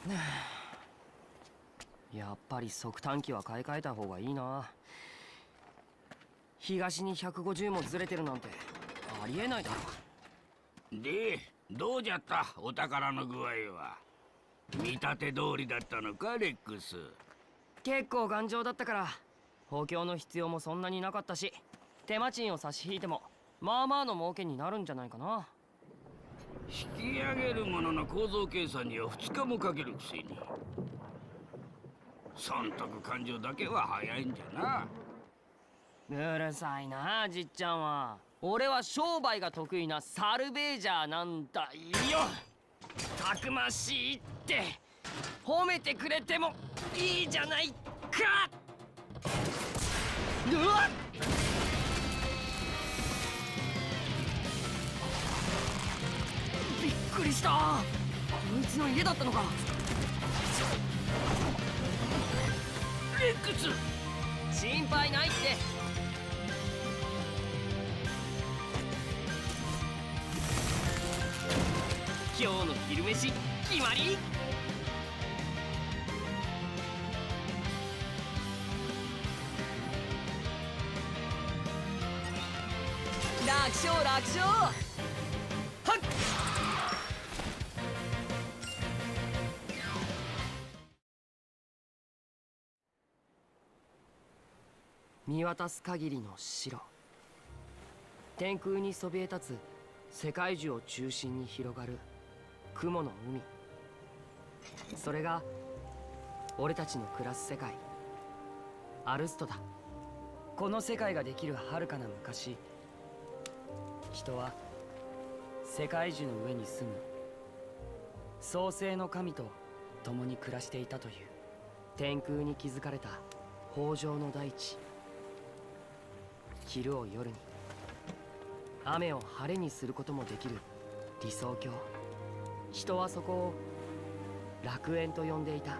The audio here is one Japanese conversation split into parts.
やっぱり速短機は買い替えた方がいいな。東に150もずれてるなんてありえないだろ。 で、どうじゃったお宝の具合は。見立て通りだったのかレックス。 結構頑丈だったから補強の必要もそんなになかったし、手間賃を差し引いてもまあまあの儲けになるんじゃないかな。 引き上げるものの構造計算には2日もかけるくせに、損得感情だけは早いんじゃな。 うるさいなじっちゃんは。俺は商売が得意なサルベージャーなんだよ。たくましいって褒めてくれてもいいじゃないか。うわっ、びっくりした。こいつの家だったのか。 レックス、 心配ないって。今日の昼飯決まり。楽勝楽勝。はっ、見渡す限りの城、天空にそびえ立つ世界樹を中心に広がる雲の海。それが俺たちの暮らす世界アルストだ。この世界ができる遥かな昔、人は世界樹の上に住む創世の神と共に暮らしていたという。天空に築かれた豊穣の大地、昼を夜に、雨を晴れにすることもできる理想郷。人はそこを楽園と呼んでいた。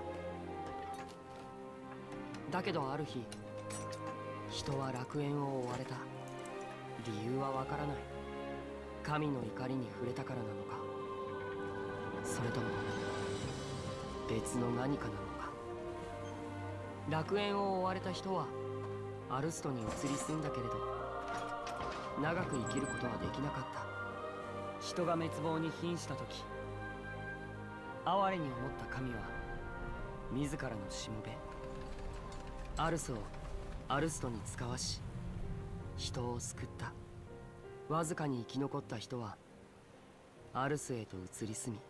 だけどある日、人は楽園を追われた。理由はわからない。神の怒りに触れたからなのか、それとも別の何かなのか。楽園を追われた人はアルストに移り住んだけれど、長く生きることはできなかった。人が滅亡に瀕した時、哀れに思った神は自らのしもべアルスをアルストに使わし、人を救った。わずかに生き残った人はアルスへと移り住み、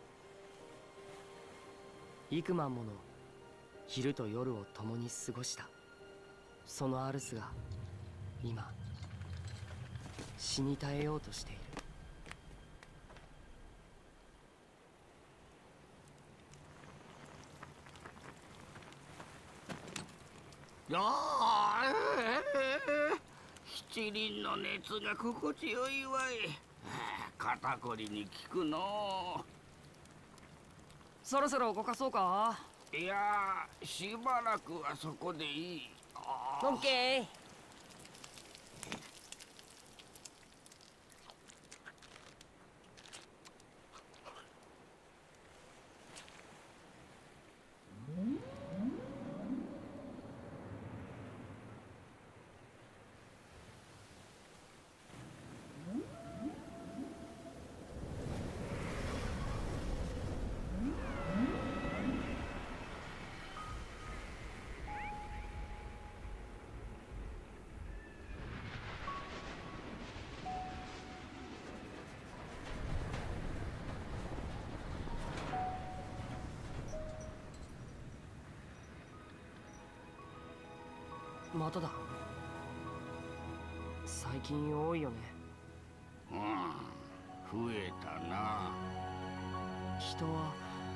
幾万もの昼と夜を共に過ごした。そのアルスが今死に絶えようとしている。 七輪の熱が心地よいわい。肩こりに効くの。 そろそろ動かそうか。 いや、しばらくはそこでいい。 オッケー。まただ。最近多いよね。 増えたな。 人は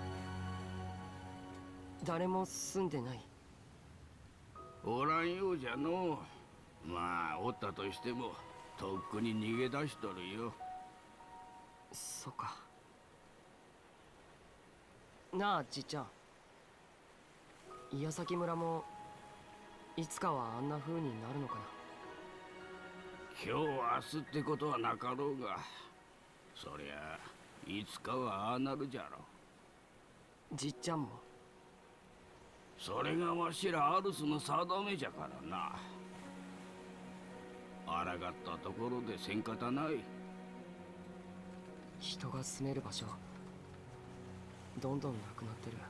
誰も住んでない。 おらんようじゃの。まあおったとしてもとっくに逃げ出しとるよ。 そっか。なあじっちゃん、矢崎村もいつかはあんな風になるのかな。 今日明日ってことはなかろうが、そりゃいつかはああなるじゃろ。 じっちゃんも。 それがわしらアルスの定めじゃからな。抗ったところでせんかたない。 人が住める場所どんどんなくなってる。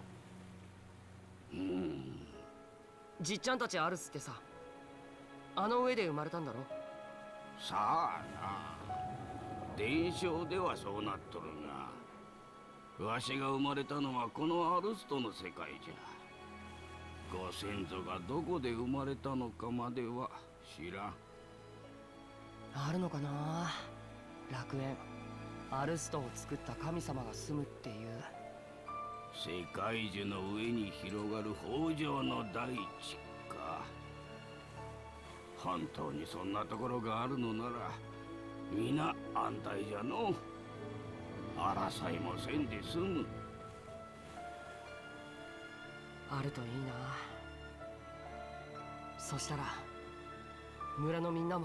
じっちゃんたちアルスってさ、あの上で生まれたんだろ。 さあな、伝承ではそうなっとるが、わしが生まれたのはこのアルストの世界じゃ。ご先祖がどこで生まれたのかまでは知らん。 あるのかな、楽園。アルストを作った神様が住むっていう。 世界樹の上に広がる豊穣の大地か。本当にそんなところがあるのなら皆安泰じゃの。争いもせんで済む。 あるといいな。そしたら村のみんなも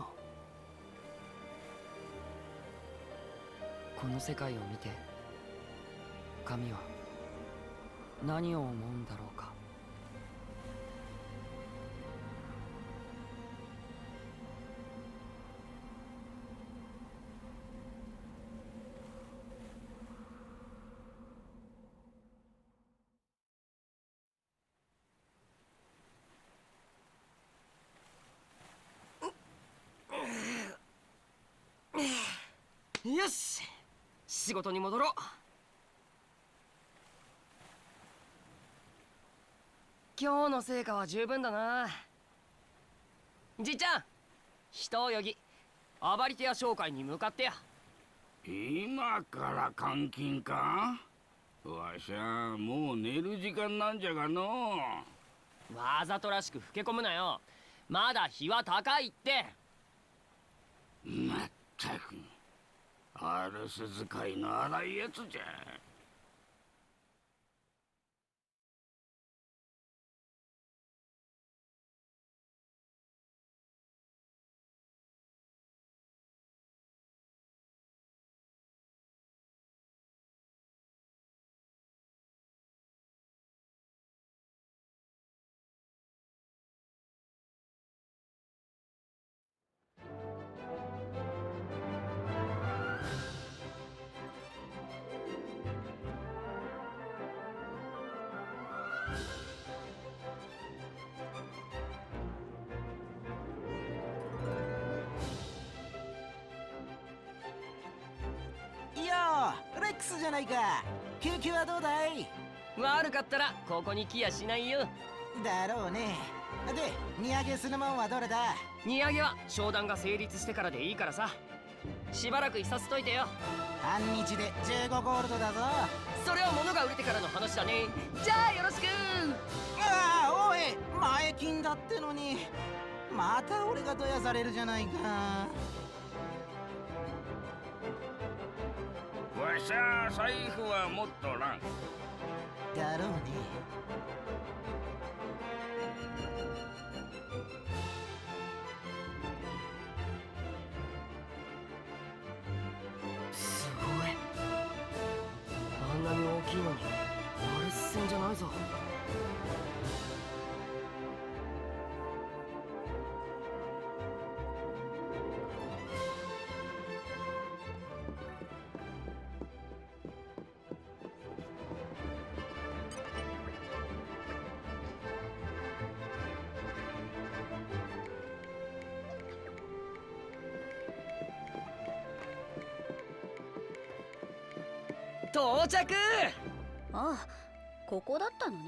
この世界を見て神は何を思うんだろうか。よし、仕事に戻ろう。今日の成果は十分だな。じいちゃん、人泳ぎアバリティア商会に向かってや。 今から監禁か。わしゃもう寝る時間なんじゃがの。 わざとらしく老け込むなよ。まだ日は高いって。 まったくアルス使いの荒いやつじゃ。 レックスじゃないか。救急はどうだい？ 悪かったらここに来やしないよ。 だろうね。で、荷上げするもんはどれだ？ 荷上げは商談が成立してからでいいからさ。しばらくいさせといてよ。 半日で15ゴールドだぞ。 それは物が売れてからの話だね。じゃあよろしく。 ああ、おい、前金だってのにまた俺がどやされるじゃないか。 わしゃ財布は持っとらん。 だろうね。 すごい。あんなに大きいのにアルス戦じゃないぞ。到着。 ああ、ここだったのね。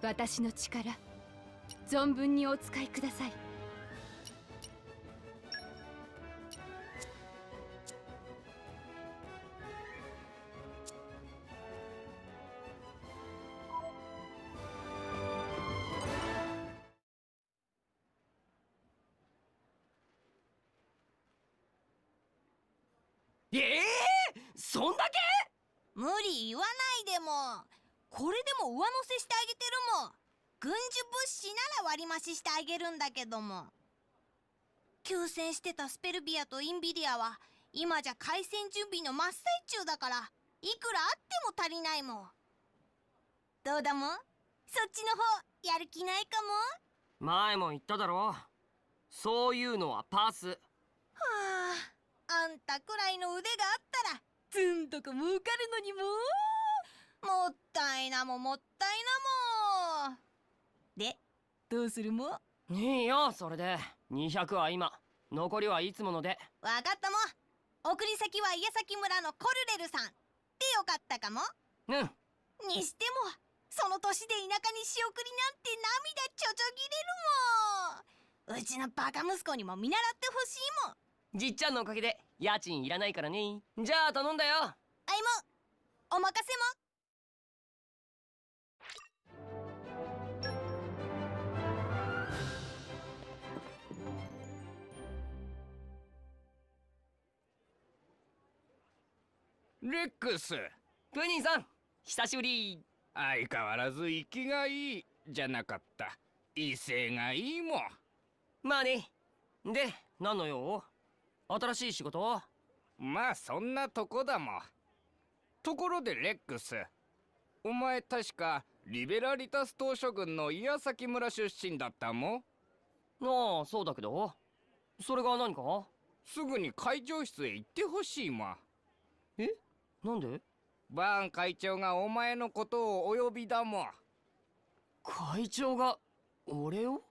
私の力存分にお使いください。 そんだけ？ 無理言わないでも。これでも上乗せしてあげてるもん。軍需物資なら割増してあげるんだけども。休戦してたスペルビアとインビリアは今じゃ開戦準備の真っ最中だから、いくらあっても足りないもん。どうだもん、そっちの方やる気ないかも。 前も言っただろ、そういうのはパス。 はあ、あんたくらいの腕があったらずんとこ儲かるのにもったいなももったいなも。で、どうするも？ いいよ、それで200は今、残りはいつもので。 わかったも。送り先は矢崎村のコルレルさんでよかったかも。 うん。 にしてもその年で田舎に仕送りなんて涙ちょちょぎれるもん。うちのバカ息子にも見習ってほしいもん。 じっちゃんのおかげで家賃いらないからね。じゃあ頼んだよ。 あいもお任せも。 レックス。 プニーさん、久しぶり。 相変わらず生きがいいじゃなかった。威勢がいいもん。 まあね。で、何の用？新しい仕事？ まあそんなとこだもん。ところでレックス、お前確かリベラリタス島諸軍の岩崎村出身だったもん。 ああ、そうだけど、それが何か？ すぐに会長室へ行ってほしいもん。 え？なんで？ バーン会長がお前のことをお呼びだもん。 会長が俺を？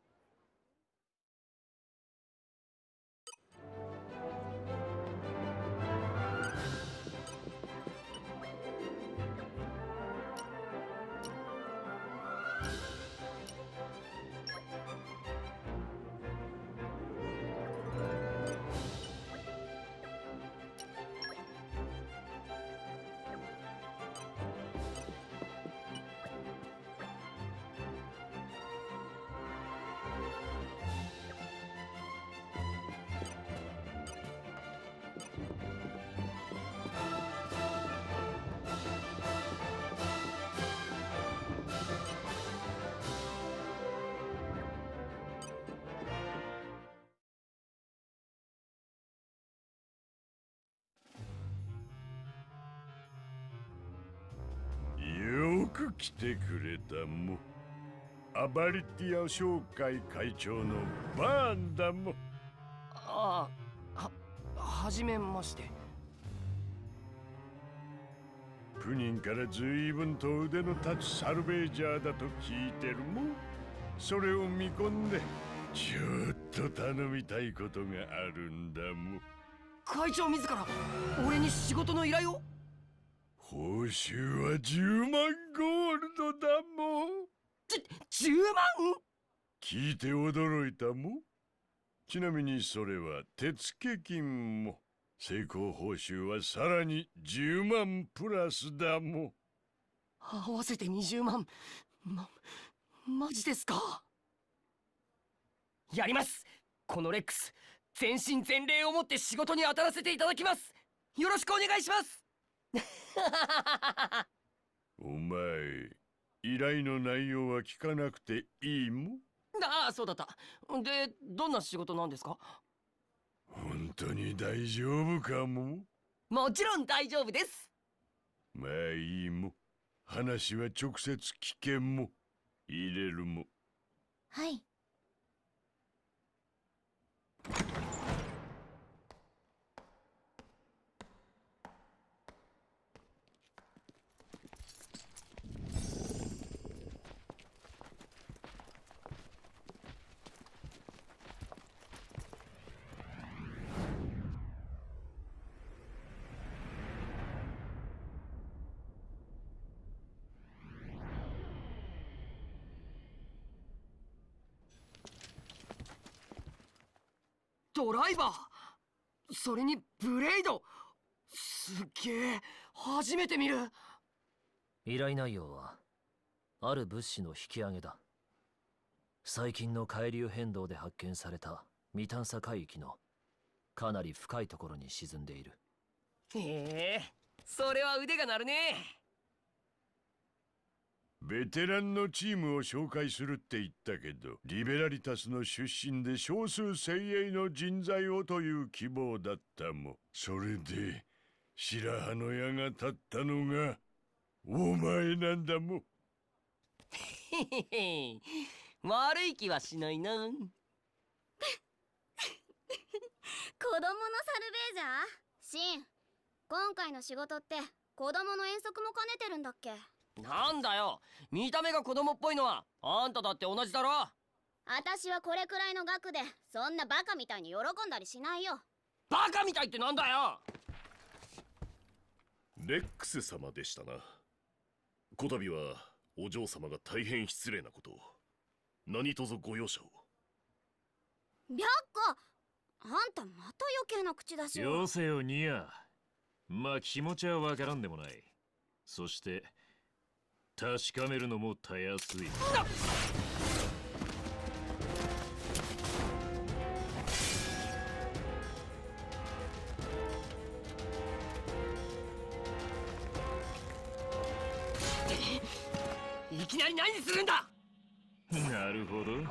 よく来てくれたも。アバリティア商会会長のバーンだも。 ああ、はじめまして。 プニンから随分と腕の立つサルベージャーだと聞いてるも。それを見込んでちょっと頼みたいことがあるんだも。 会長自ら俺に仕事の依頼を？ 報酬は10万ゴールドだも。 10万？ 聞いて驚いたも。ちなみにそれは手付金も。成功報酬はさらに10万プラスだも。 合わせて20万。マジですか？やります。このレックス、全身全霊をもって仕事に当たらせていただきます。よろしくお願いします。 お前、依頼の内容は聞かなくていいも。 ああ、そうだった。で、どんな仕事なんですか？ 本当に大丈夫かも。 もちろん大丈夫です。 まあいいも。話は直接聞けんも。入れるも。 はい。 ドライバー、それにブレイド、すっげえ、初めて見る。 依頼内容はある物資の引き上げだ。最近の海流変動で発見された未探査海域のかなり深いところに沈んでいる。 へえ、それは腕が鳴るね。 ベテランのチームを紹介するって言ったけど、リベラリタスの出身で少数精鋭の人材をという希望だったも。それで白羽の矢が立ったのがお前なんだも。 へへへ、悪い気はしないな。 子供のサルベージャーシン、今回の仕事って子供の遠足も兼ねてるんだっけ？ なんだよ、見た目が子供っぽいのはあんただって同じだろ。 私はこれくらいの額でそんなバカみたいに喜んだりしないよ。 バカみたいってなんだよ。 レックス様でしたな。こたびはお嬢様が大変失礼なことを。何卒ご容赦を。 白子、あんたまた余計な口出しを。 よせよニア。まあ気持ちはわからんでもない。そして確かめるのもたやすい。 いきなり何するんだ。 なるほど。 メッツ、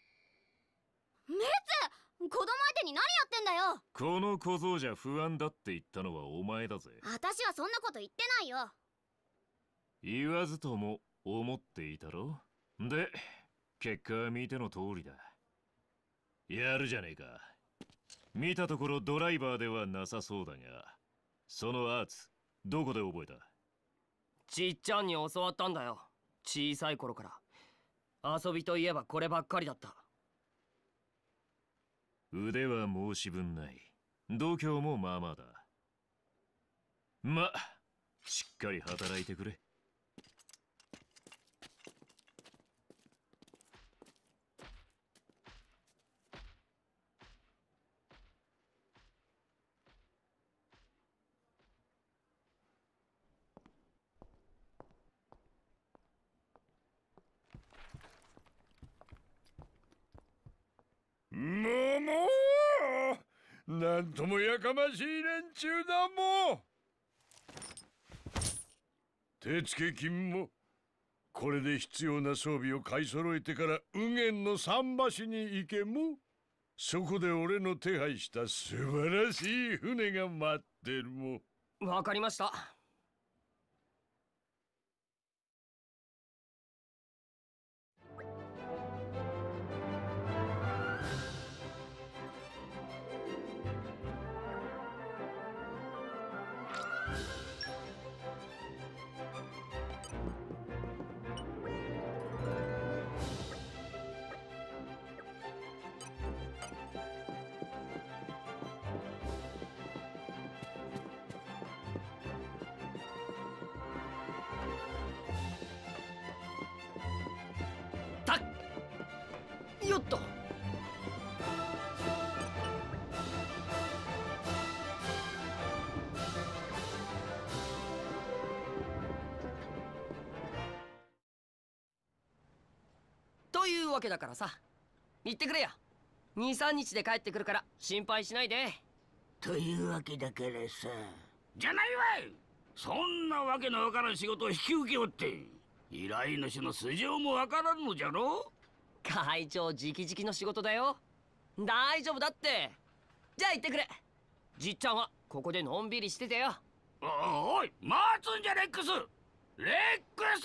子供相手に何やってんだよ。 この小僧じゃ不安だって言ったのはお前だぜ。 私はそんなこと言ってないよ。 言わずとも思っていたろ。で、結果は見ての通りだ。やるじゃねえか。見たところドライバーではなさそうだが、そのアーツどこで覚えた？ ちっちゃんに教わったんだよ、小さい頃から。遊びといえばこればっかりだった。 腕は申し分ない。度胸もまあまあだ。ま、しっかり働いてくれ。 なんともやかましい連中だもん。手付金もこれで必要な装備を買い揃えてから右舷の桟橋に行けも。そこで俺の手配した素晴らしい船が待ってるも。 わかりました。よっと。というわけだからさ、行ってくれよ。2、3日で帰ってくるから心配しないで。 というわけだからさ。じゃないわい。そんなわけのわからん仕事を引き受けよって、依頼主の素性もわからんのじゃろ。 会長直々の仕事だよ。大丈夫だって。じゃあ行ってくれ。じっちゃんはここでのんびりしててよ。 おい、待つんじゃレックス。レックス。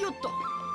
よっと。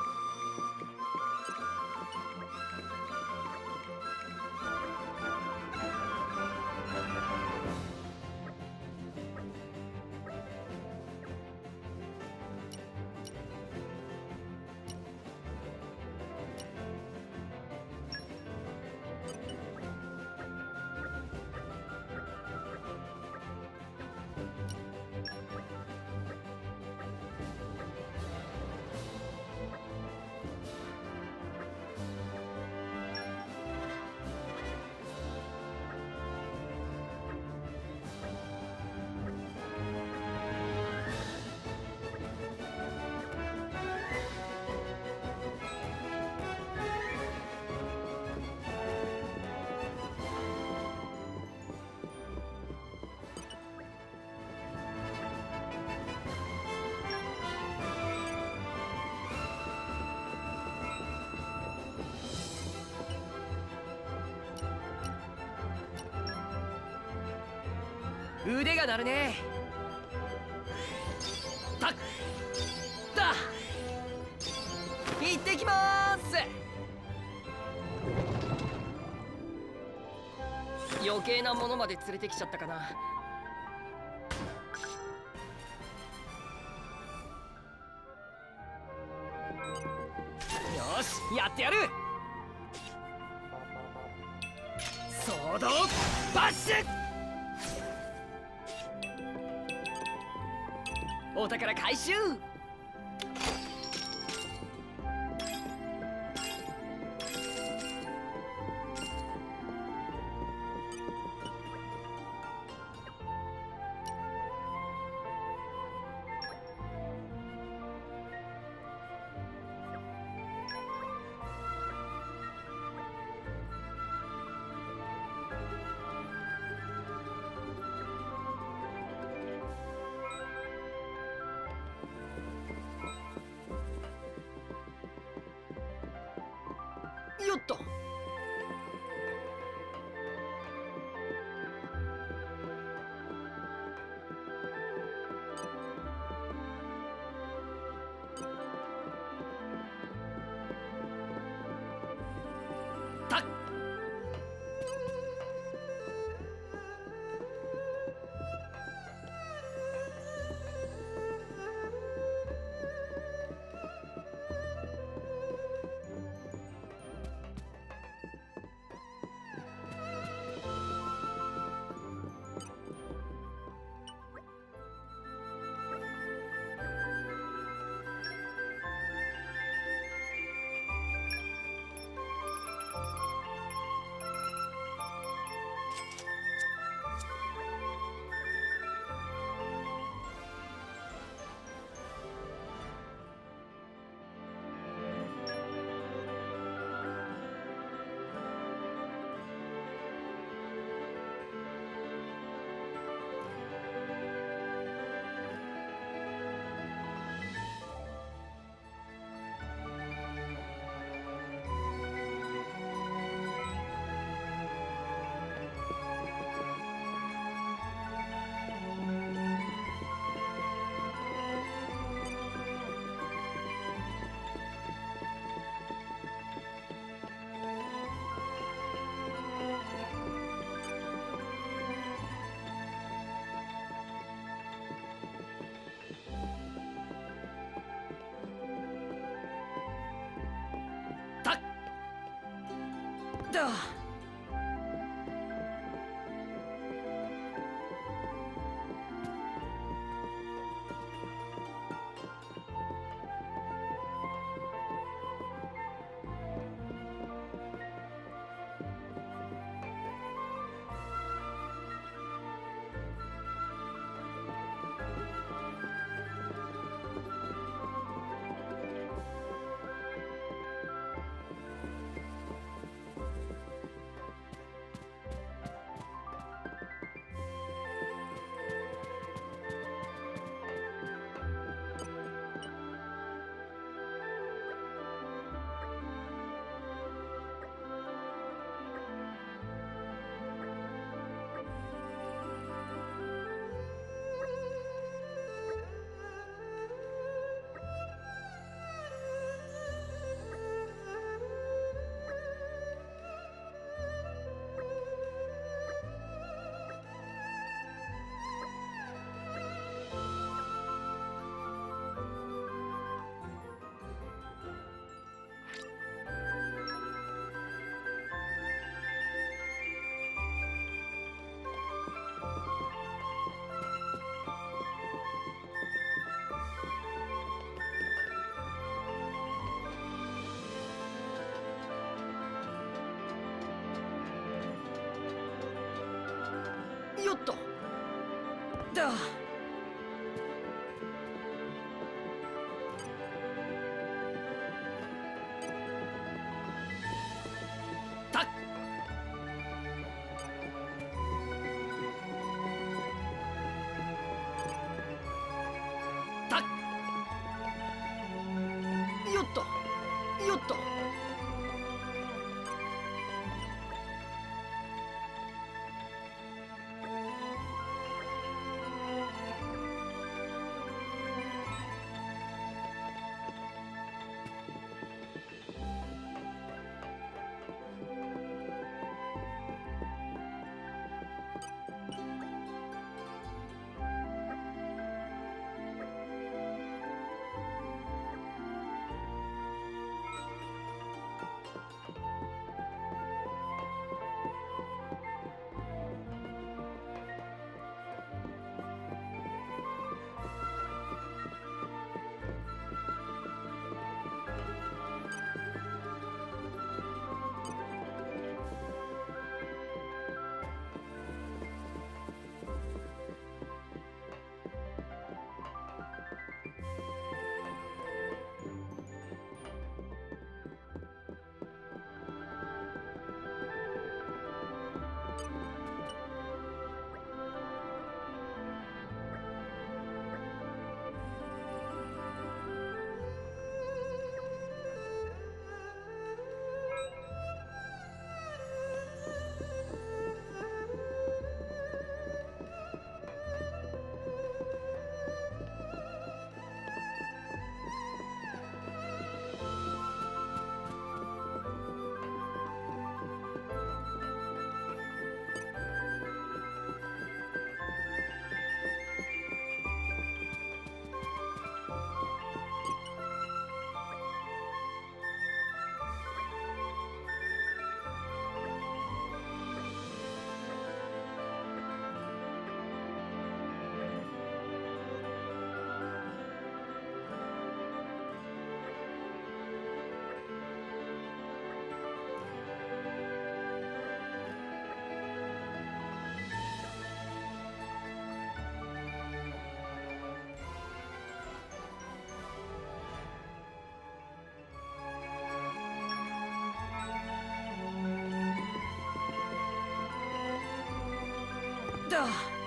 腕が鳴るね。たった行ってきまーす。余計なものまで連れてきちゃったかな。よし、やってやる。ソードバッシュ。お宝回収。よっと。たっだ。 よっとだ。たったっよっとよっと。だ。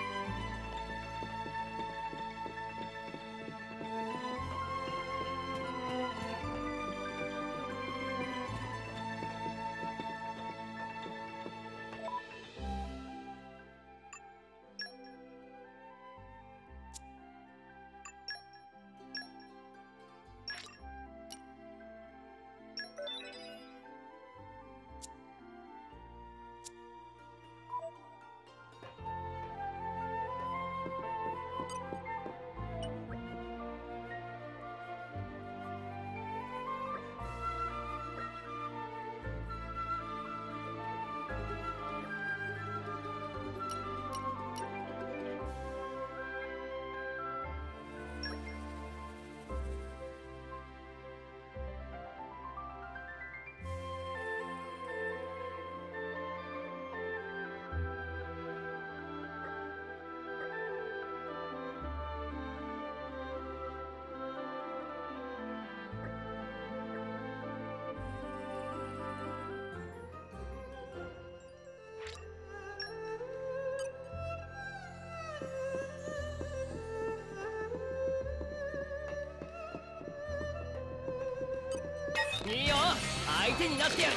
いいよ、相手になってやる。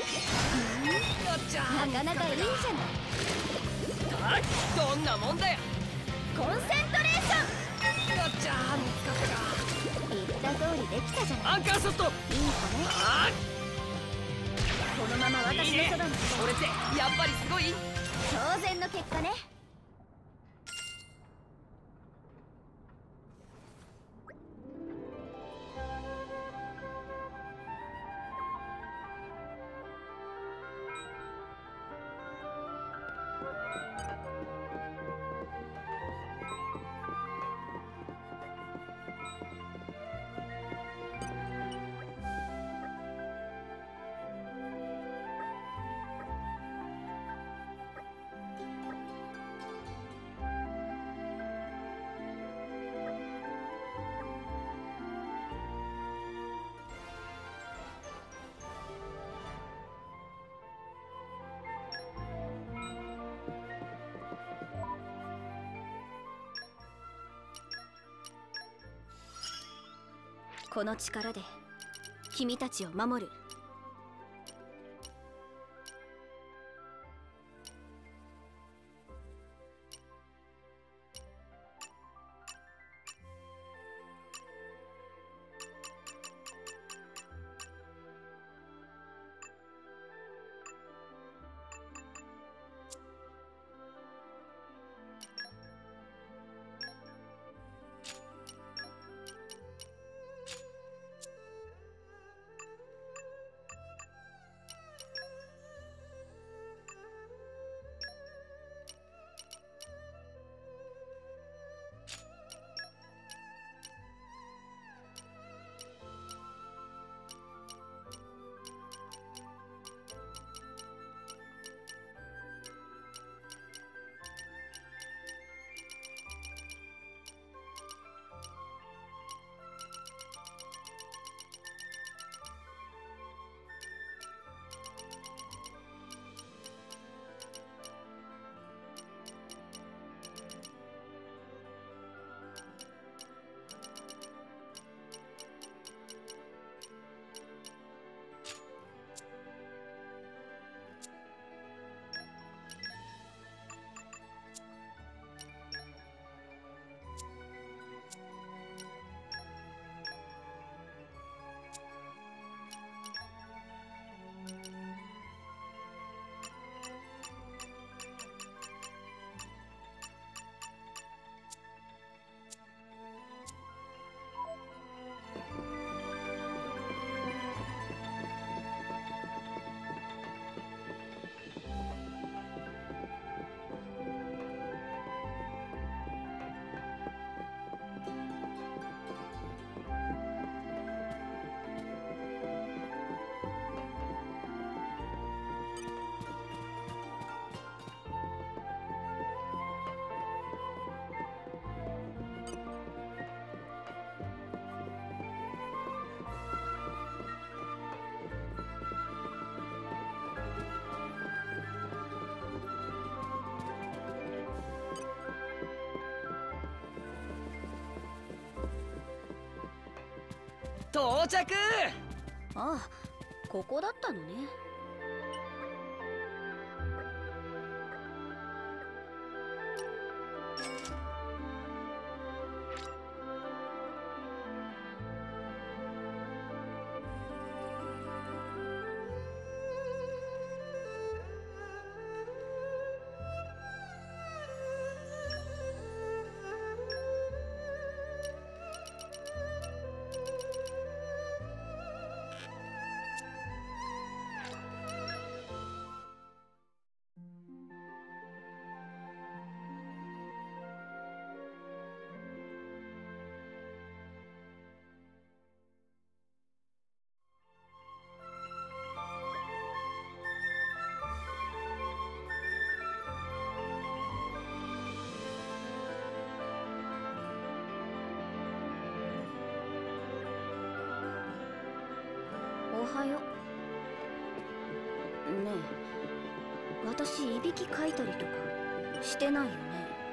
なかなかいいじゃない。 どんなもんだよ。 コンセントレーション。 よっちゃー、見つかったか。 言った通りできたじゃない。 アンカーショット。いい子ね。 このまま私のそばにいて。 俺ってやっぱりすごい。 当然の結果ね。 この力で君たちを守る。 到着。 ああ、ここだったのね。おはよう。ねえ、私いびきかいたりとかしてないよね。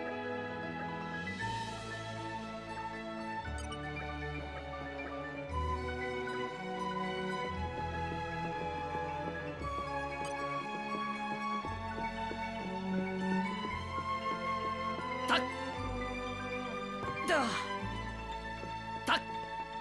たっだたっ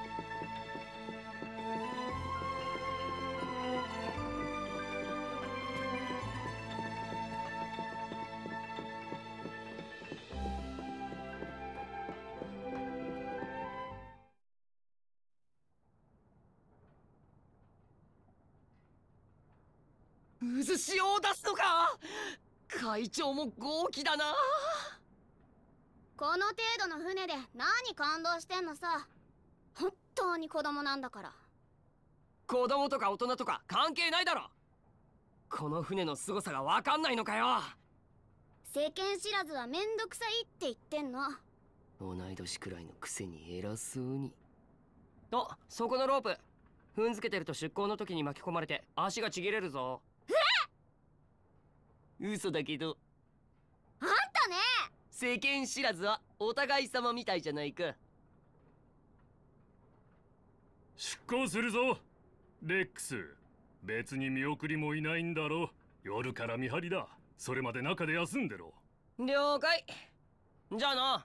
渦潮を出すのか。会長も豪気だな。 この程度の船で何感動してんのさ。本当に子供なんだから。 子供とか大人とか関係ないだろ。この船の凄さが分かんないのかよ。 世間知らずはめんどくさいって言ってんの。 同い年くらいのくせに偉そうに。あ、そこのロープ踏んづけてると出港の時に巻き込まれて足がちぎれるぞ。嘘だけど。 あんたね。 世間知らずはお互い様みたいじゃないか。 出航するぞレックス。別に見送りもいないんだろ。夜から見張りだ。それまで中で休んでろ。 了解。じゃあな。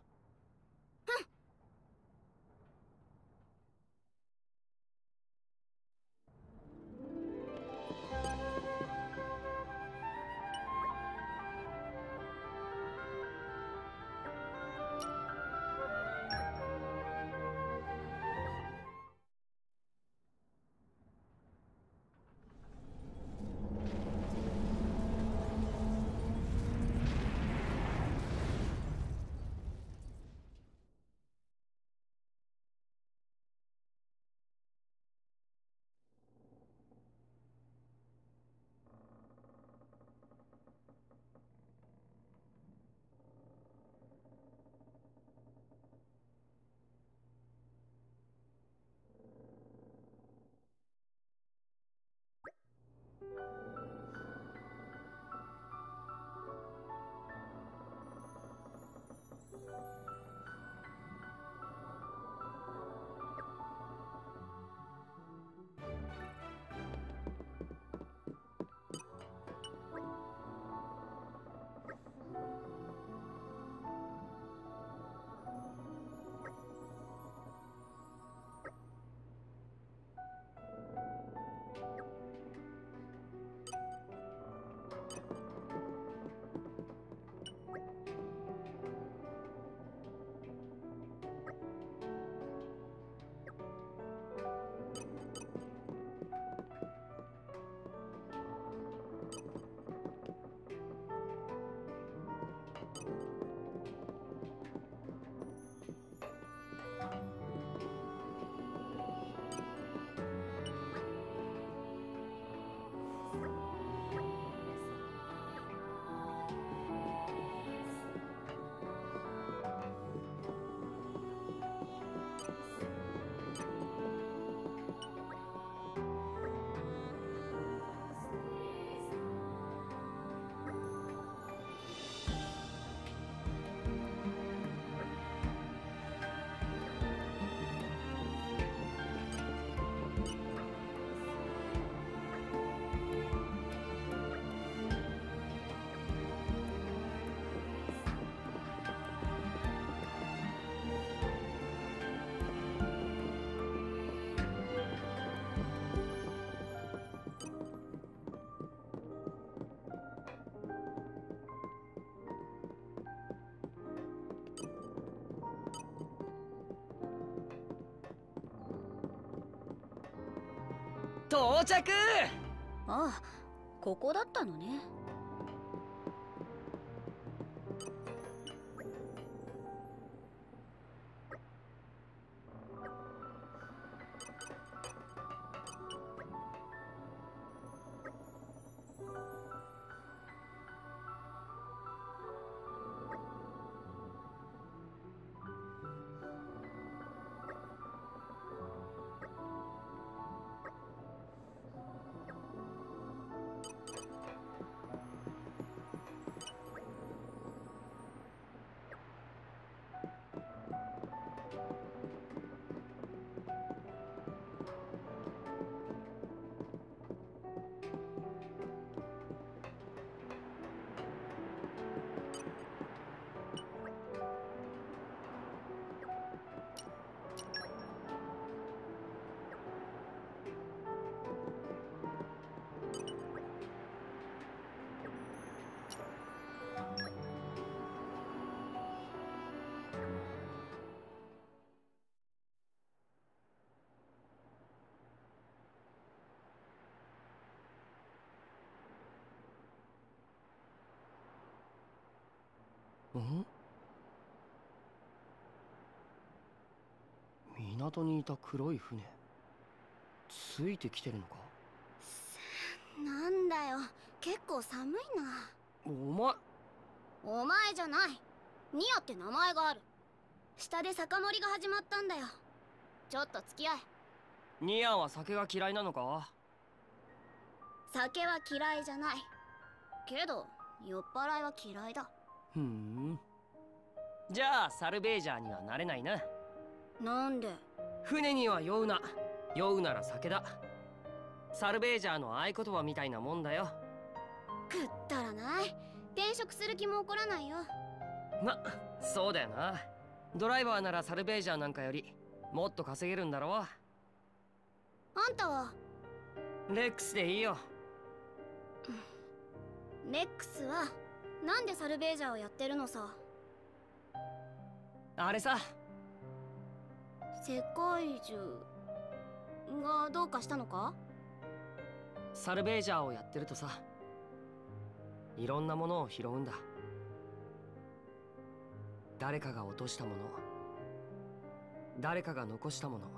到着。 ああ、ここだったのね。 ん？港にいた黒い船、ついてきてるのか？ なんだよ、結構寒いな。 お前じゃない。ニアって名前がある。下で酒盛りが始まったんだよ。ちょっと付き合え。 ニアは酒が嫌いなのか？ 酒は嫌いじゃないけど酔っ払いは嫌いだ。 ふん。じゃあサルベージャーにはなれないな。 なんで？ 船には酔うな。 酔うなら酒だ。サルベージャーの合言葉みたいなもんだよ。 くったらない。転職する気も起こらないよ。 そうだよな。ドライバーならサルベージャーなんかよりもっと稼げるんだろう。 あんたはレックスでいいよ。 レックスはなんでサルベージャーをやってるのさ。 あれさ、 世界中がどうかしたのか？ サルベージャーをやってるとさ、いろんなものを拾うんだ。誰かが落としたもの、誰かが残したもの、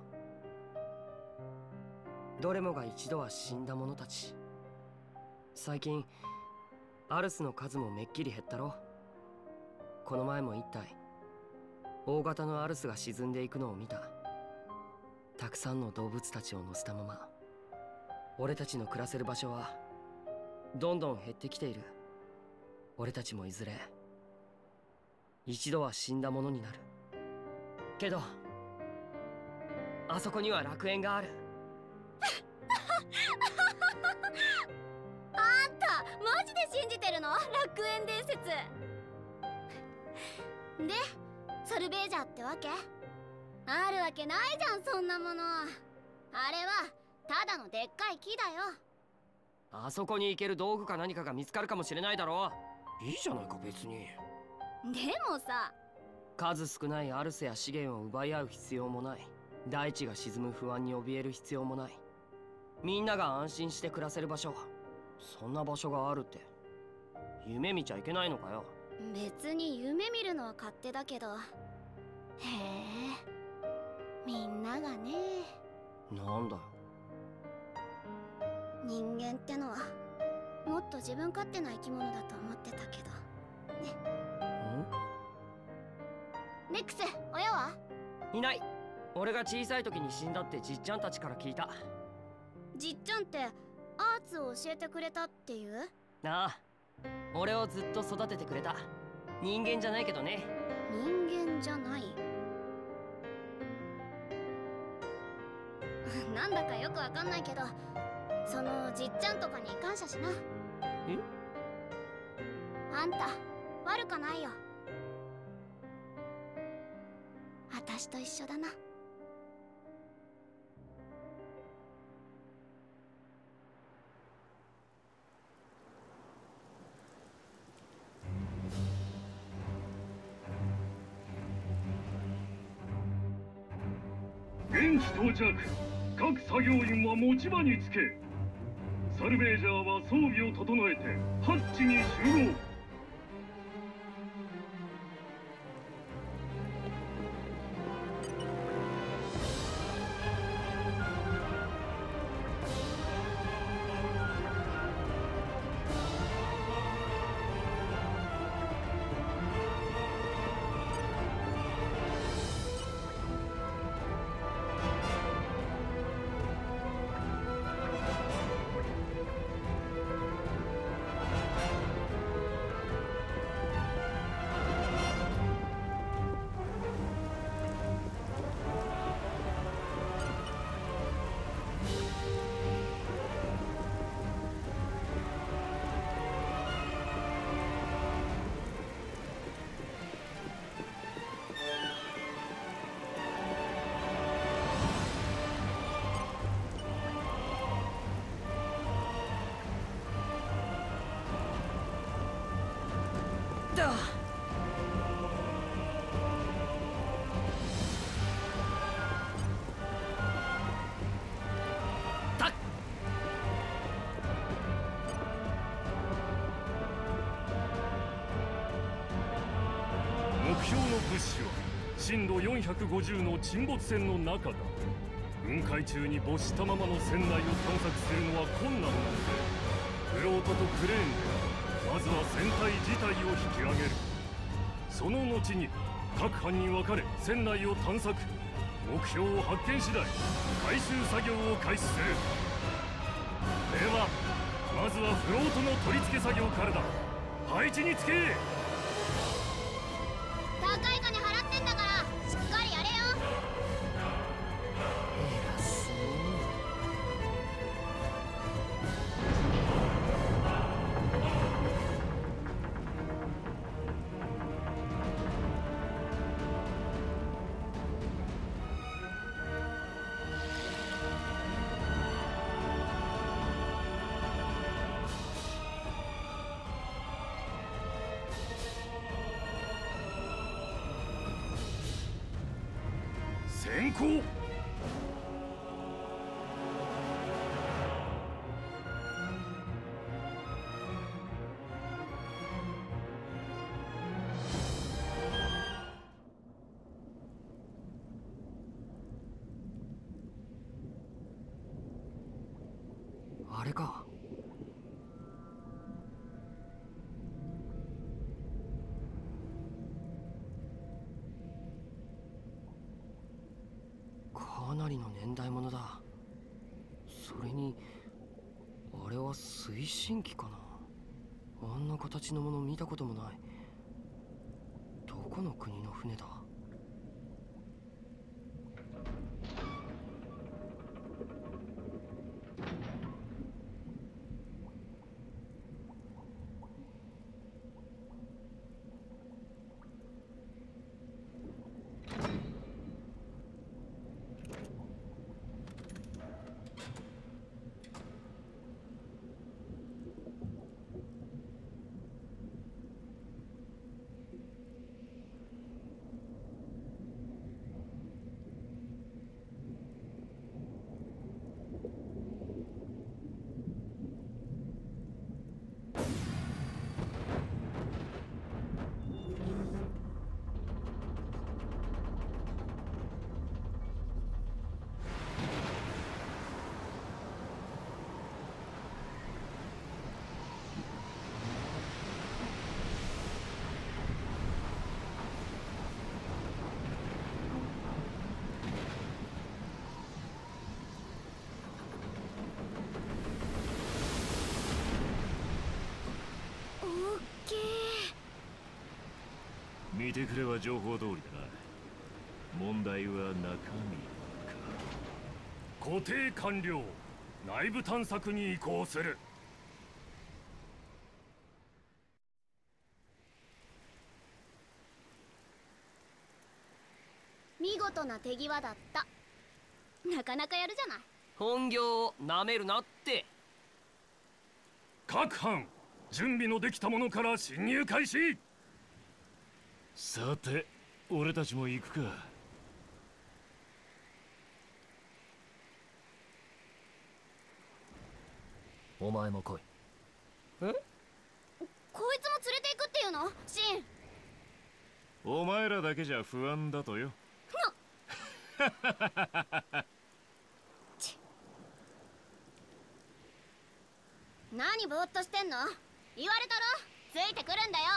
どれもが一度は死んだ者たち。最近アルスの数もめっきり減ったろ。この前も一体大型のアルスが沈んでいくのを見た。たくさんの動物たちを乗せたまま、俺たちの暮らせる場所はどんどん減ってきている。俺たちもいずれ一度は死んだものになる。けどあそこには楽園がある。 あんたマジで信じてるの？楽園伝説でサルベージャーってわけ？あるわけないじゃん、そんなもの。あれはただのでっかい木だよ。 あそこに行ける道具か何かが見つかるかもしれないだろう。いいじゃないか別に。 でもさ、 数少ないアルスや資源を奪い合う必要もない。大地が沈む不安に怯える必要もない。みんなが安心して暮らせる場所、そんな場所があるって夢見ちゃいけないのかよ。 別に夢見るのは勝手だけど、へえ、みんながね。 なんだよ。 人間ってのはもっと自分勝手な生き物だと思ってたけどね。レックス、親はいない。俺が小さい時に死んだってじっちゃんたちから聞いた。 じっちゃんってアーツを教えてくれたっていう？ ああ、俺をずっと育ててくれた。人間じゃないけどね。 人間じゃないなんだかよくわかんないけど、そのじっちゃんとかに感謝しな。 え？ あんた悪かないよ。私と一緒だな。 現地到着。各作業員は持ち場につけ、サルベージャーは装備を整えてハッチに集合。目標の物資は深度450の沈没船の中だ。雲海中に没したままの船内を探索するのは困難なので、フロートとクレーンでまずは船体自体を引き上げる。その後に各班に分かれ船内を探索。目標を発見次第回収作業を開始する。ではまずはフロートの取り付け作業からだ。配置につけ。 高い金払ってんだからしっかりやれよ。 偉そう行。 あれか。かなりの年代物だ。それにあれは推進機かな。あんな形のもの見たこともない。どこの国の船だ。 見てくれは情報通りだな。問題は中身か。 固定完了。内部探索に移行する。 見事な手際だった。なかなかやるじゃない。 本業をなめるなって。 各班準備のできたものから侵入開始。 さて俺たちも行くか。 お前も来い。 こいつも連れて行くっていうの？シン。 お前らだけじゃ不安だとよ。 何ぼーっとしてんの？言われたろ？ついてくるんだよ。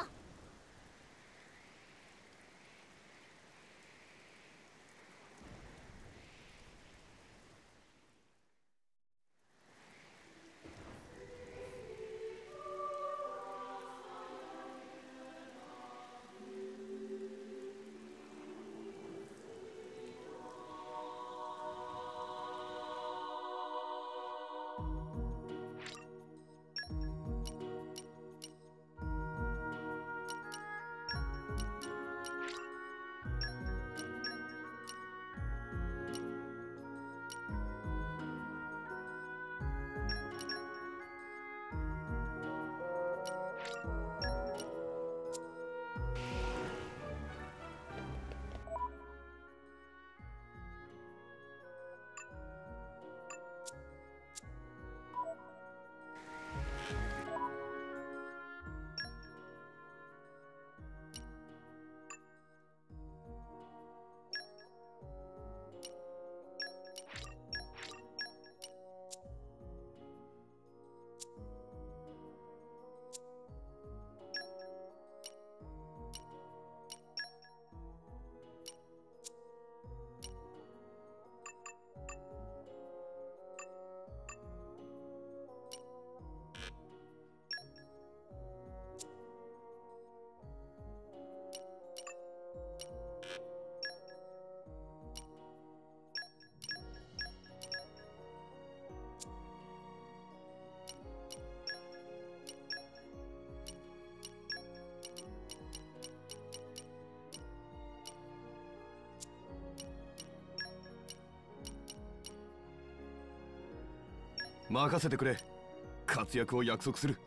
任せてくれ。活躍を約束する。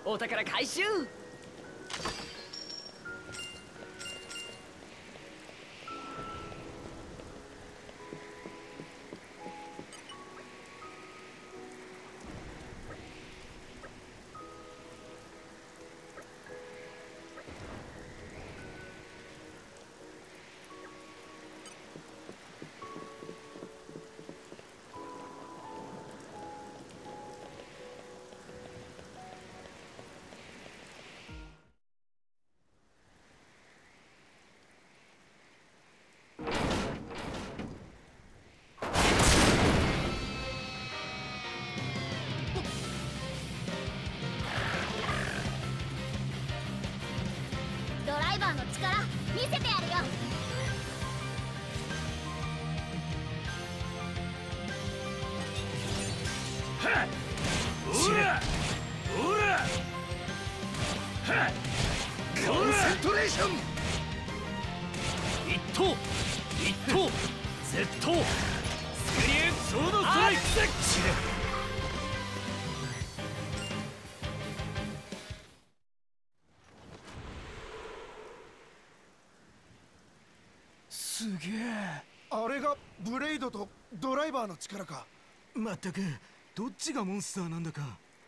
お宝回収。 ドライバーの力見せてやるよ。 おらおらコンセントレーション。 一投一投絶投スクリューソードストライク。 すげえ。あれがブレイドとドライバーの力か。まったくどっちがモンスターなんだか。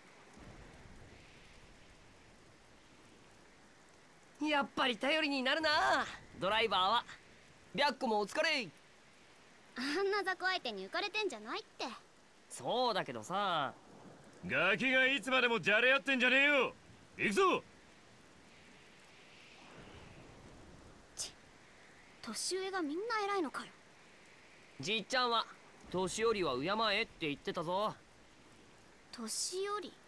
やっぱり頼りになるなドライバーは。白子もお疲れ。 あんな雑魚相手に浮かれてんじゃないって。 そうだけどさ。 ガキがいつまでもじゃれ合ってんじゃねえよ。行くぞ。 年上がみんな偉いのかよ。 じっちゃんは年寄りは敬えって言ってたぞ。 年寄り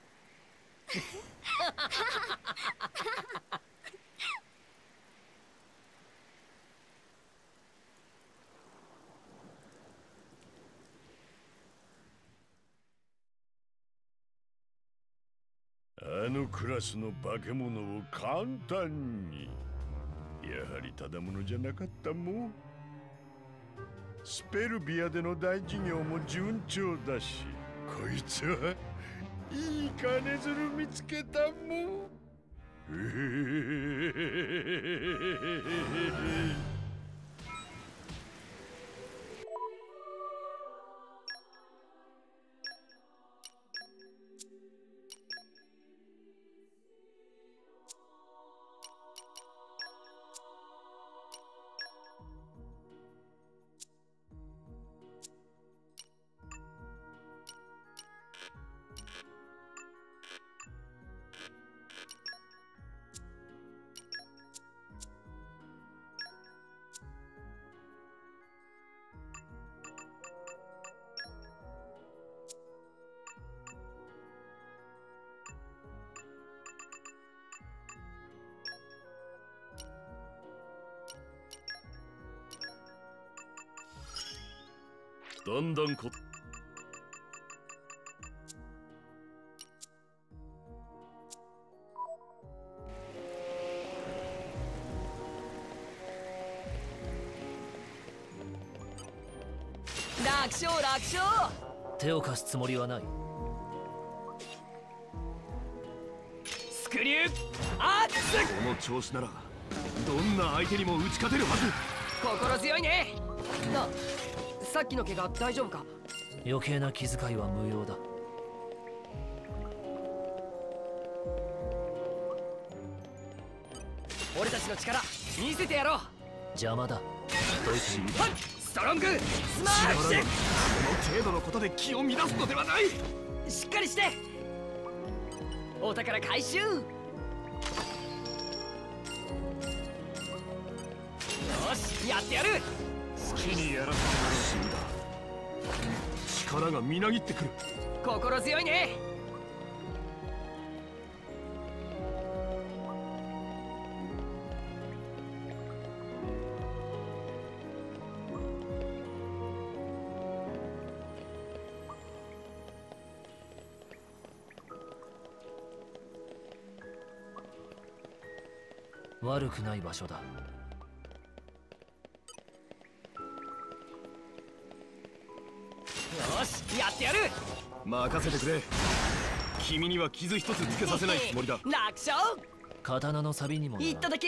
あのクラスの化け物を簡単に。やはりただものじゃなかったもん。スペルビアでの大事業も順調だし、こいつはいい金づる見つけたもん。 だんだんこ楽勝楽勝。 手を貸すつもりはない。 スクリューアックス。 この調子ならどんな相手にも打ち勝てるはず。 心強いね。さっきの怪我大丈夫か。 余計な気遣いは無用だ。 俺たちの力見せてやろう。 邪魔だ。 どいつにストロングスマッシュ。 この程度のことで気を乱すのではない。 しっかりして。お宝回収。よしやってやる。 好きにやらせてもらう。死んだ。力がみなぎってくる。 心強いね。 悪くない場所だ。 よしやってやる。 任せてくれ。 君には傷一つつけさせないつもりだ。 楽勝。 刀の錆にもならん。 いっただき。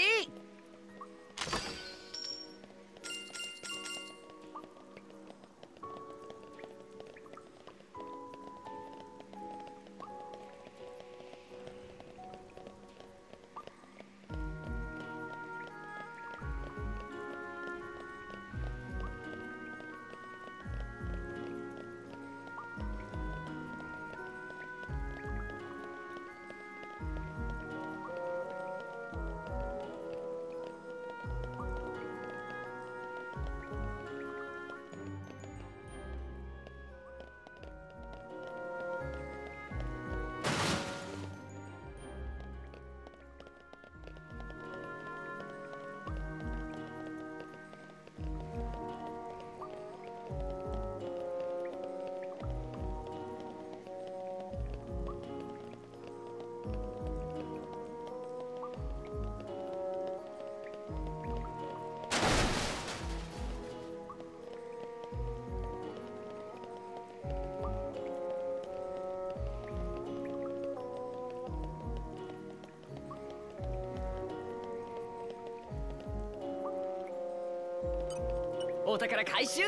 お宝回収。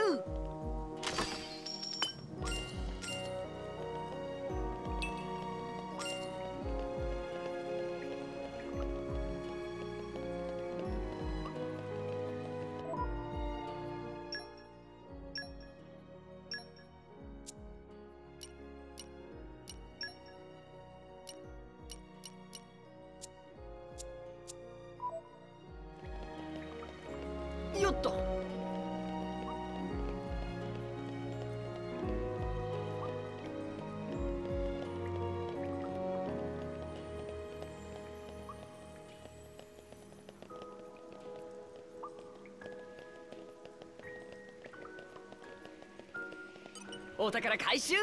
よっと。お宝回収。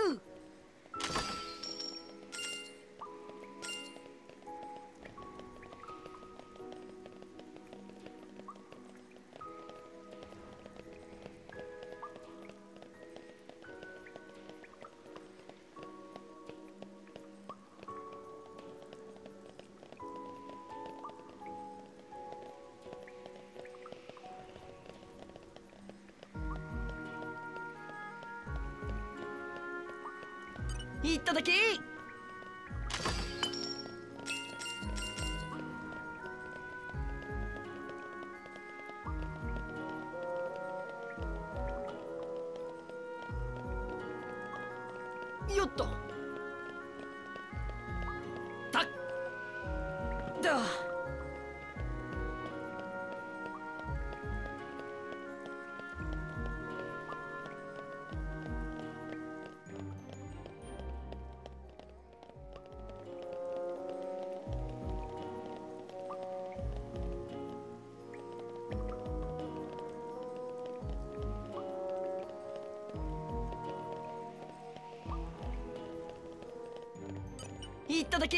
いっただき。よっと。たっだ。いっただき。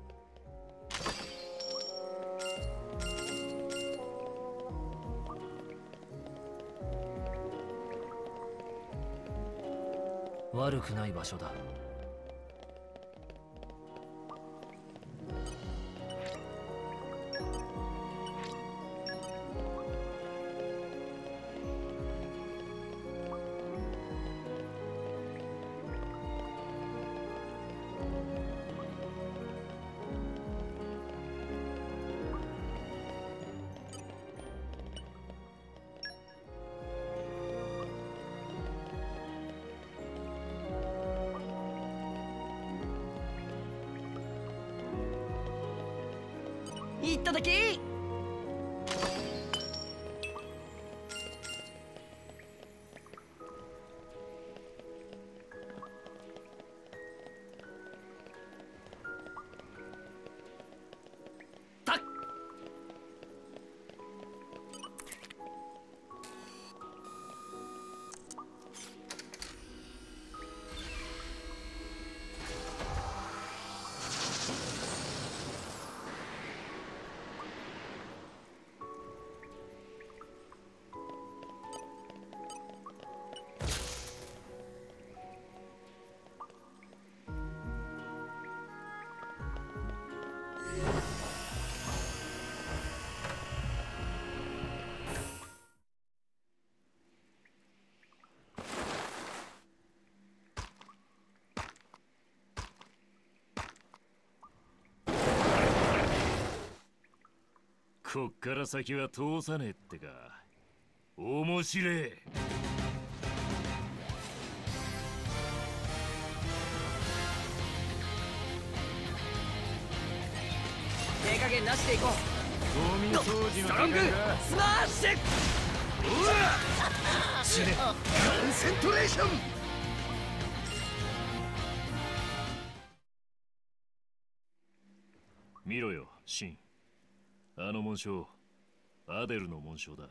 悪くない場所だ。いっただき。たっ。 こっから先は通さねえってか。面白え。 手加減なしでいこう。 ゴミ掃除のストロングスマッシュ。 死ね。コンセントレーション。 見ろよ、シン。あの紋章、アデルの紋章だ。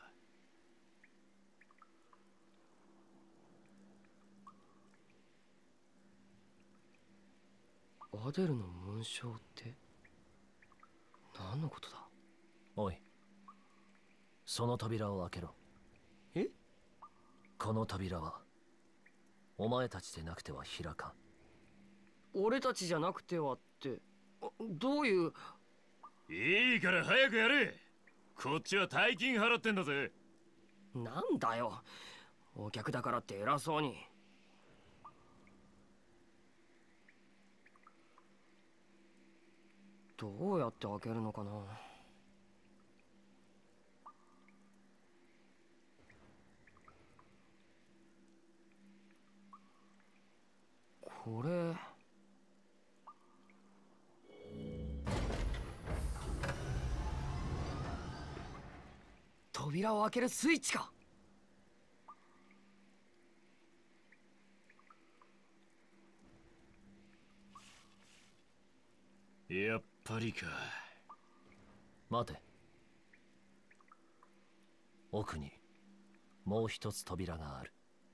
アデルの紋章って何のことだ。 おい、その扉を開けろ。 え？ この扉はお前たちでなくては開かん。 俺たちじゃなくてはってどういう。 いいから早くやれ。こっちは大金払ってんだぜ。 なんだよ、お客だからって偉そうに。どうやって開けるのかな。これ扉を開けるスイッチか。 やっぱりか。 待て。奥にもう一つ扉がある。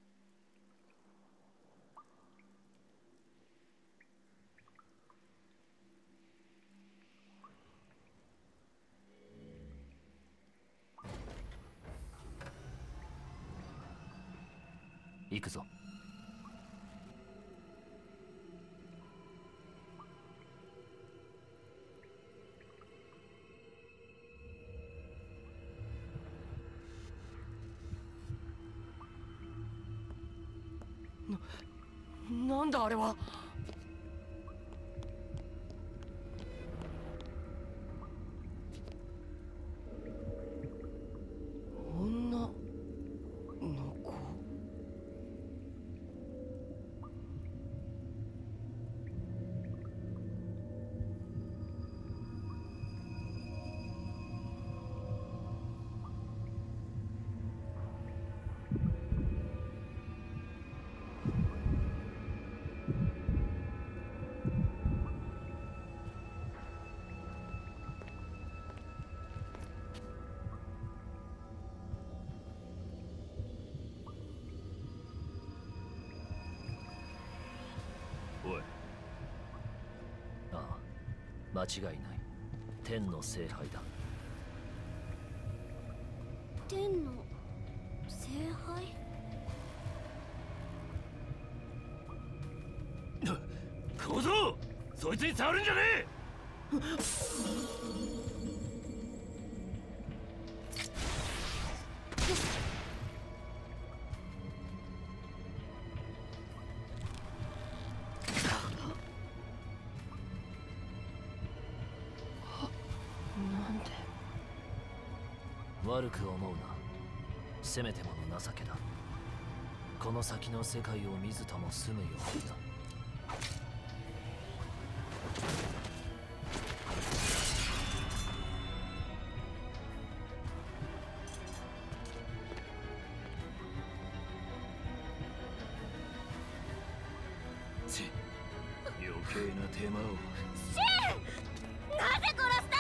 行くぞ。 なんだあれは。女の子。 おい。 ああ、間違いない。天の聖杯だ。 天の聖杯。 小僧、そいつに触るんじゃねえ。 なんで。 悪く思うな。せめてもの情けだ。この先の世界を見ずとも済むようにな。 余計な手間を。 シン！なぜ殺した？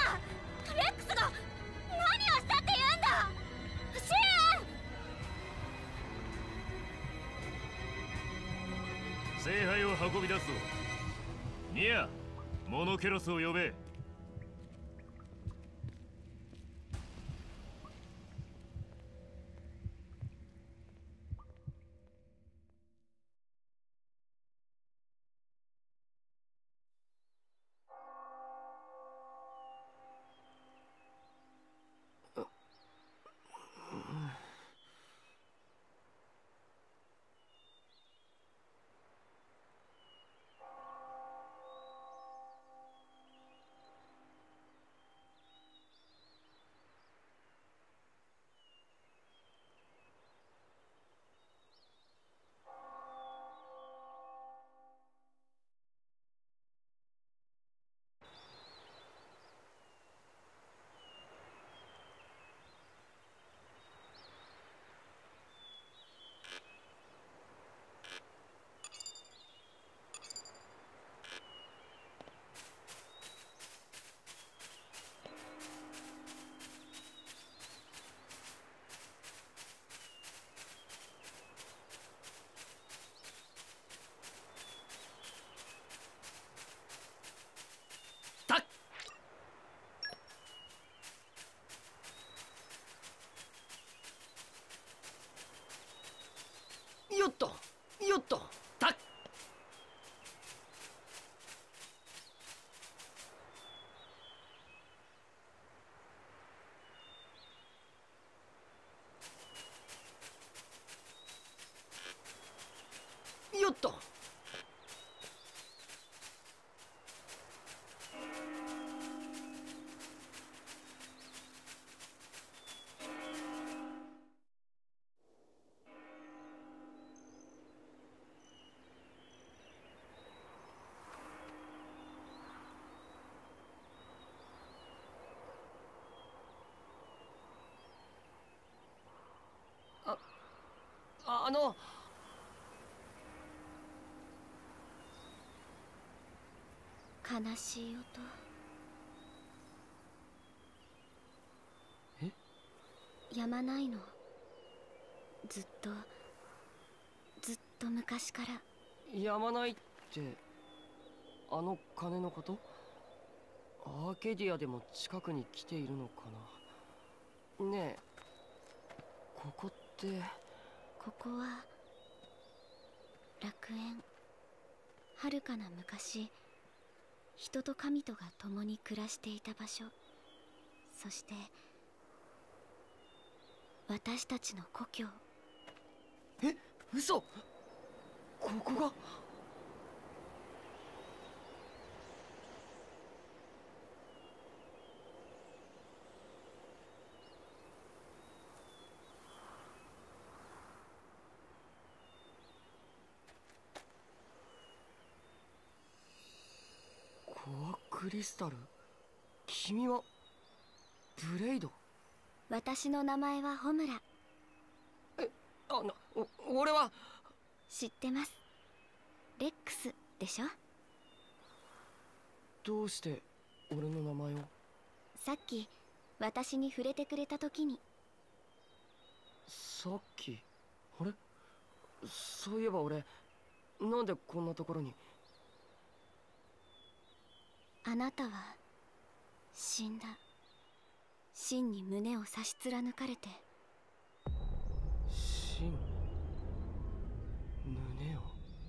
レックスが何をしたって言うんだ！シン！ 聖杯を運び出すぞ。ニア、モノケロスを呼べ。 悲しい音。 え？ やまないの。ずっと昔から。 やまないってあの鐘のこと？アーケディアでも近くに来ているのかな。ねえ、ここって。 ここは楽園。遥かな昔、人と神とが共に暮らしていた場所。そして私たちの故郷。 え、嘘！ここが。コアクリスタル？君はブレイド？ 私の名前はホムラ。 俺は。 知ってます。レックスでしょ。 どうして俺の名前を？ さっき私に触れてくれた時に。 さっき？あれ？そういえば俺なんでこんなところに。 あなたは死んだ。真に胸を差し貫かれて。 真？胸を？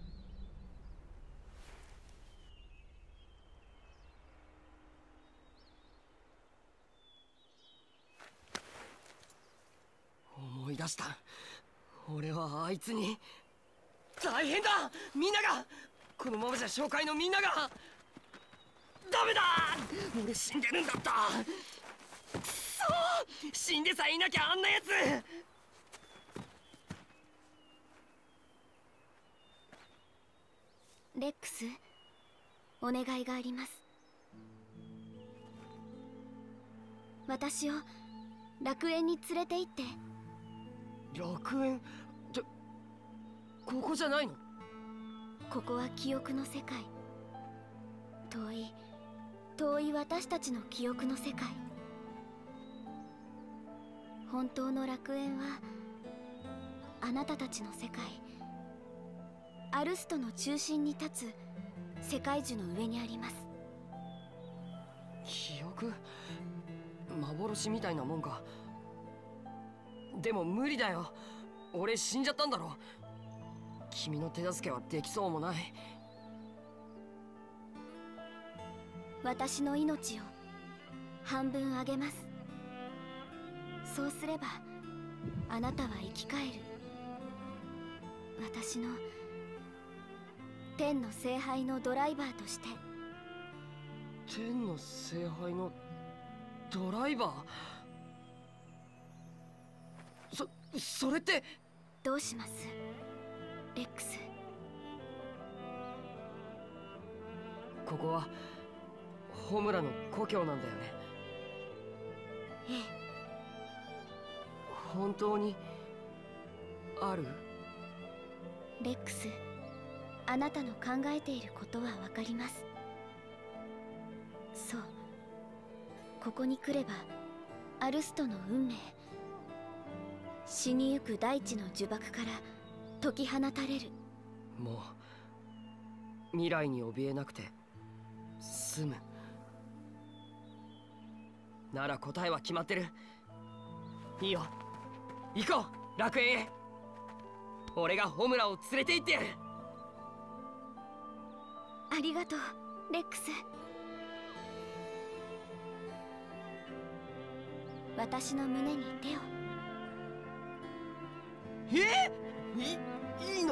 思い出した。俺はあいつに。大変だ！みんなが！このままじゃ紹介のみんなが。ダメだ！俺死んでるんだった。くそ！死んでさえいなきゃあんなやつ。 レックス、お願いがあります。私を楽園に連れて行って。 楽園ってここじゃないの？ ここは記憶の世界。遠い私たちの記憶の世界。本当の楽園はあなたたちの世界、アルストの中心に立つ世界樹の上にあります。 記憶？幻みたいなもんか。でも無理だよ。俺死んじゃったんだろ。君の手助けはできそうもない。 私の命を半分あげます。そうすればあなたは生き返る。私の天の聖杯のドライバーとして。 天の聖杯のドライバー？それって。 どうしますレックス？ ここはホムラの故郷なんだよね。 ええ。 本当にある？ レックス、あなたの考えていることはわかります。そう、ここに来ればアルストの運命、死にゆく大地の呪縛から解き放たれる。 もう未来に怯えなくて済むなら答えは決まってる。いいよ、行こう楽園へ。俺がホムラを連れて行ってやる。 ありがとうレックス。私の胸に手を。 いいの？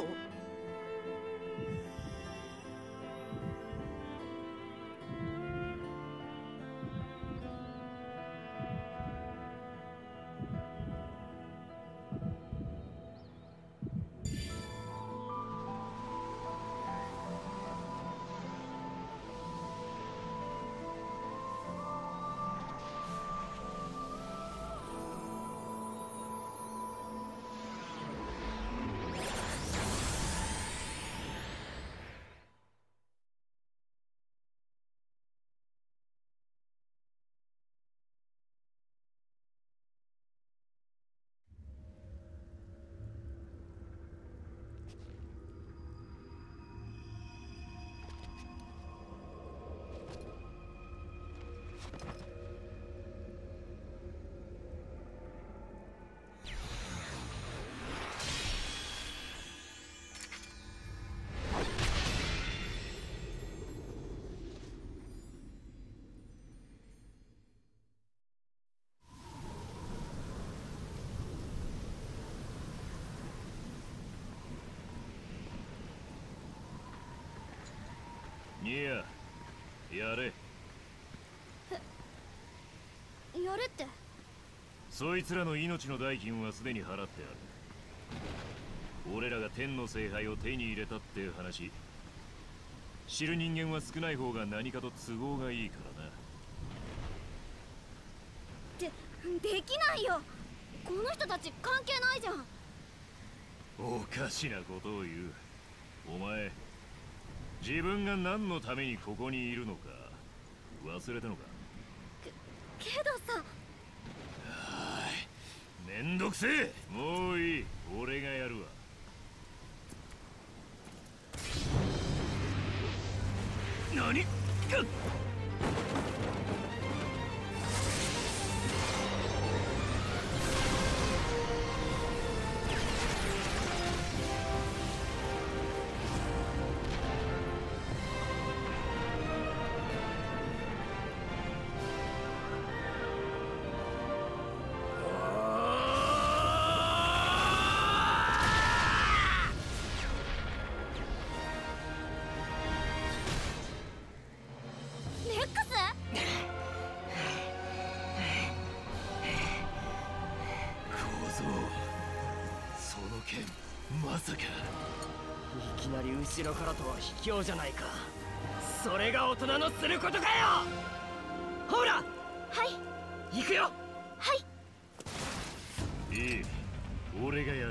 ニア、やれ。 やれって。 そいつらの命の代金はすでに払ってある。俺らが天の聖杯を手に入れたっていう話、知る人間は少ない方が何かと都合がいいからな。 できないよ。この人たち関係ないじゃん。 おかしなことを言う。お前、自分が何のためにここにいるのか忘れたのか。 けどさ。 めんどくせえ。もういい、俺がやるわ。何？ まさかいきなり後ろからとは卑怯じゃないか。それが大人のすることかよ。ほら。はい、行くよ。 はいいい、俺がやる。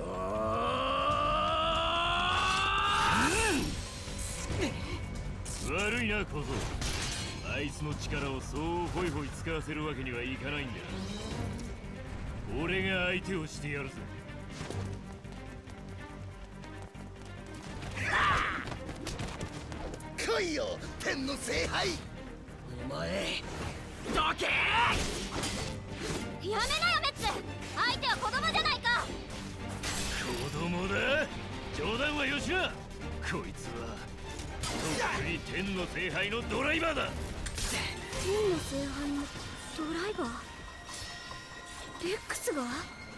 悪いな小僧、あいつの力をそうホイホイ使わせるわけにはいかないんだよ。俺が相手をしてやるぜ。 来いよ、天の聖杯。 お前どけー。やめなよメッツ、相手は子供じゃないか。 子供だ。冗談はよしな。こいつはとっくに天の聖杯のドライバーだ。 天の聖杯のドライバー。レックスが。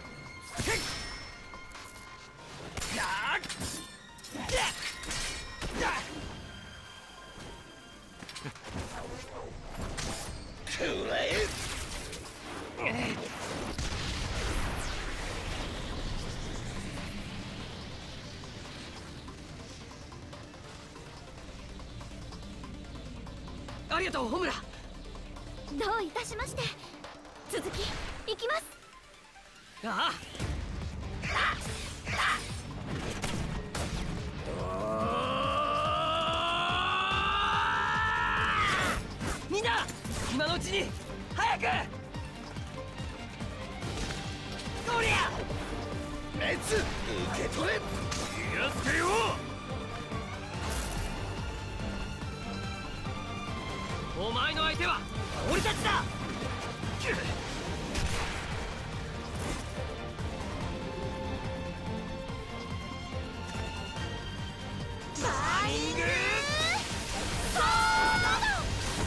ありがとう、ホムラ。 どういたしまして。続きいきます。 ああ。みんな今のうちに早く。ゴリア熱受け取れ。 やってよ。 お前の相手は俺たちだ。 バイングソード。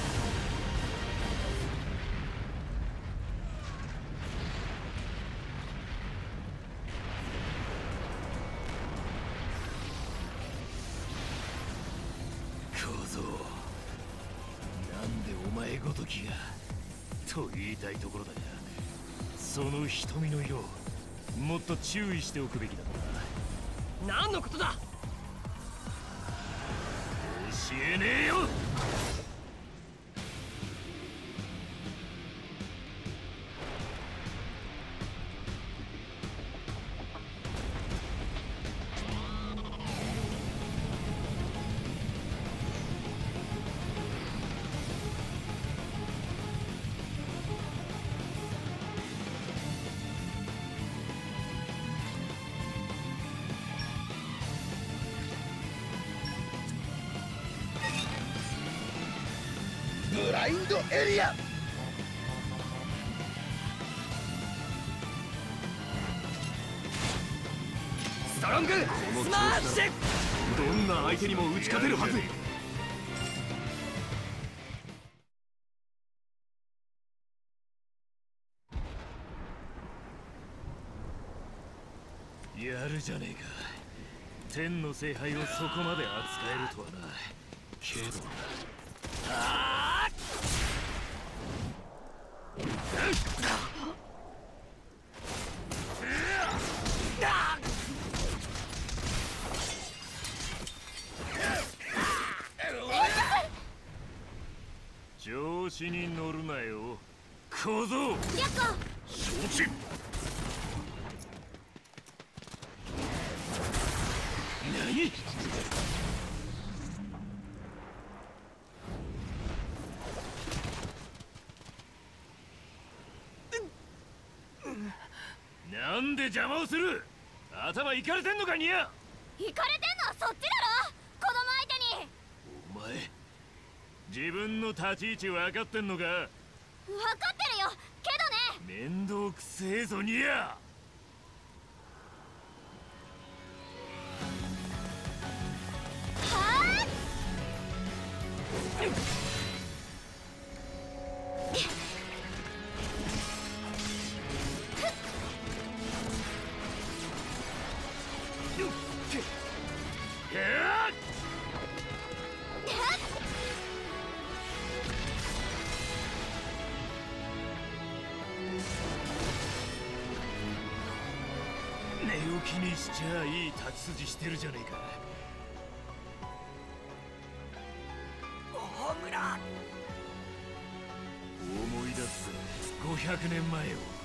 小僧、なんでお前ごときがと言いたいところだが、その瞳の色もっと注意しておくべきだったな。 何のことだ。 教えねえよ。 ブラインドエリア。 ストロングスマッシュ。 どんな相手にも打ち勝てるはず。 やるじゃねえか。天の聖杯をそこまで扱えるとはな。 けど調子に乗るなよ小僧。 略子。 承知。 何？なんで邪魔をする？頭いかれてんのかニャ？ いかれてんのはそっちだろ、子供相手に。 お前自分の立ち位置分かってんのか？ 分かってるよけどね。 面倒くせえぞニャ。 は寝起きにしちゃいい立ち筋してるじゃねえか。 大村。 思い出す500年前を。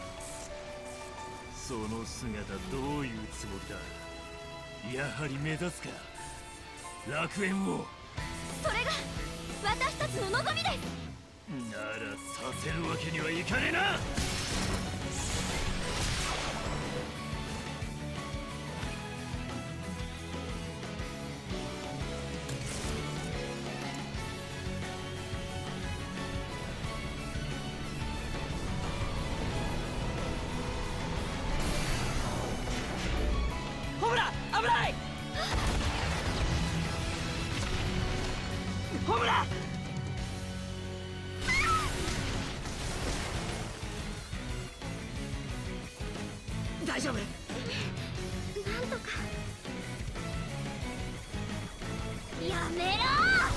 その姿どういうつもりだ？やはり目指すか楽園を。 それが私たちの望みです。 ならさせるわけにはいかねえな。 ホムラ危ない。ホムラ。大丈夫？ なんとか。やめろ。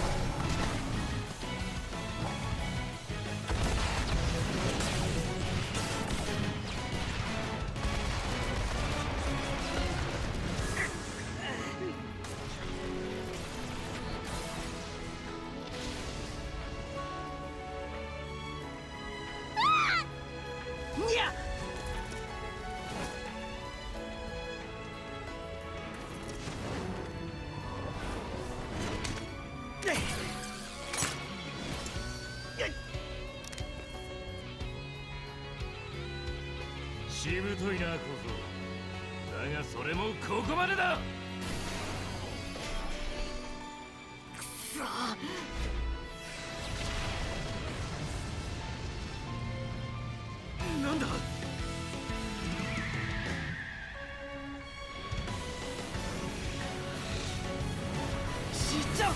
にゃ。 しぶといな小僧。だがそれもここまでだ。 くそ。 なんだ？ 死っちゃう。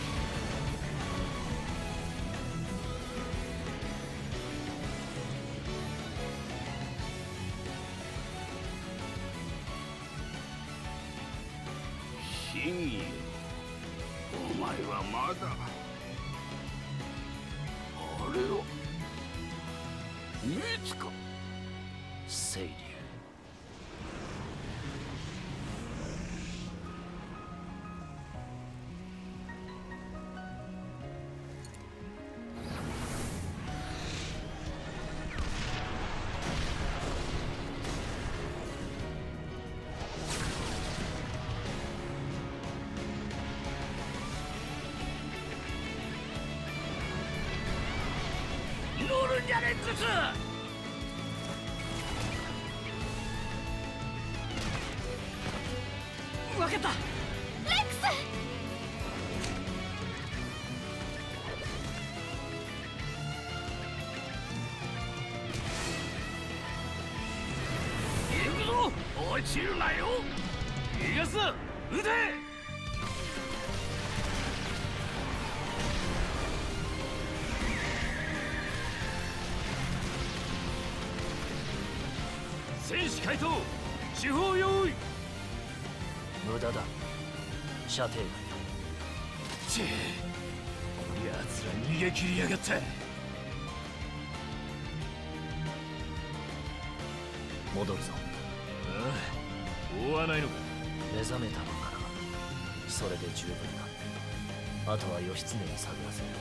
信よ、お前はまだあれを見つか清流。 乗るんじゃねえクス。分かった。レックス。 行くぞ。落ちるなよ。逃がすな。撃て。戦士回答。手法用意。 無駄だ。射程外。 チェ逃げ切りやがった。 戻るぞ。 ああ、追わないのか。 目覚めたのならそれで十分だ。あとは義経に探らせる。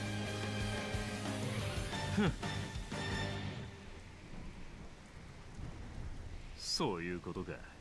ふん、そういうことか。